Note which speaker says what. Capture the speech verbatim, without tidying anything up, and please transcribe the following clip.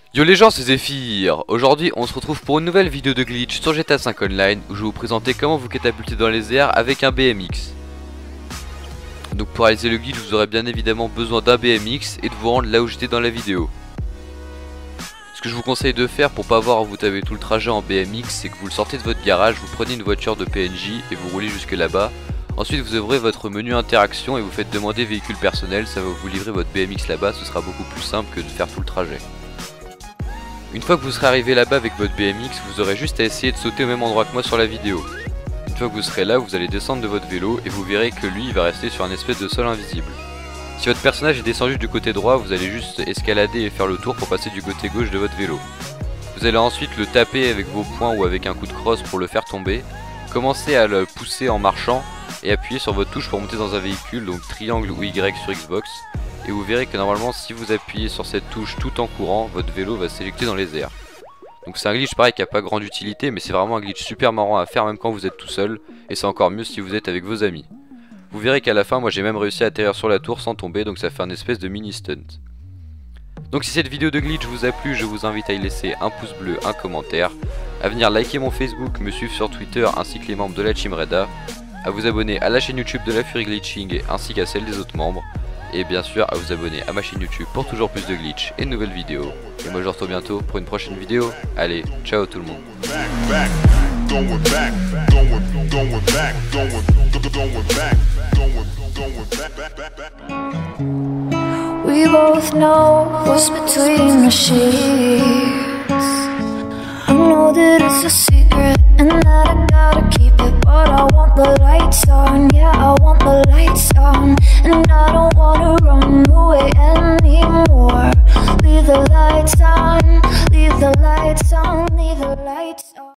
Speaker 1: Yo les gens, c'est Zephyr. Aujourd'hui on se retrouve pour une nouvelle vidéo de glitch sur G T A cinq Online où je vais vous présenter comment vous catapulter dans les airs avec un B M X. Donc pour réaliser le glitch vous aurez bien évidemment besoin d'un B M X et de vous rendre là où j'étais dans la vidéo. Ce que je vous conseille de faire pour pas avoir à vous taper tout le trajet en B M X, c'est que vous le sortez de votre garage, vous prenez une voiture de P N J et vous roulez jusque là-bas. Ensuite vous ouvrez votre menu interaction et vous faites demander véhicule personnel, ça va vous livrer votre B M X là-bas, ce sera beaucoup plus simple que de faire tout le trajet. Une fois que vous serez arrivé là-bas avec votre B M X, vous aurez juste à essayer de sauter au même endroit que moi sur la vidéo. Une fois que vous serez là, vous allez descendre de votre vélo et vous verrez que lui il va rester sur un espèce de sol invisible. Si votre personnage est descendu du côté droit, vous allez juste escalader et faire le tour pour passer du côté gauche de votre vélo. Vous allez ensuite le taper avec vos poings ou avec un coup de crosse pour le faire tomber. Commencez à le pousser en marchant et appuyez sur votre touche pour monter dans un véhicule, donc triangle ou Y sur Xbox. Et vous verrez que normalement si vous appuyez sur cette touche tout en courant, votre vélo va s'éjecter dans les airs. Donc c'est un glitch pareil qui n'a pas grande utilité, mais c'est vraiment un glitch super marrant à faire même quand vous êtes tout seul. Et c'est encore mieux si vous êtes avec vos amis. Vous verrez qu'à la fin moi j'ai même réussi à atterrir sur la tour sans tomber, donc ça fait un espèce de mini stunt. Donc si cette vidéo de glitch vous a plu, je vous invite à y laisser un pouce bleu, un commentaire, à venir liker mon Facebook, me suivre sur Twitter ainsi que les membres de la Team Reda, à vous abonner à la chaîne YouTube de la Fury Glitching ainsi qu'à celle des autres membres, et bien sûr à vous abonner à ma chaîne YouTube pour toujours plus de glitch et de nouvelles vidéos. Et moi je vous retrouve bientôt pour une prochaine vidéo. Allez, ciao tout le monde.
Speaker 2: We both know what's between the sheets. I know that it's a secret and that I gotta keep it, but I want the lights on, yeah, I want the lights on. And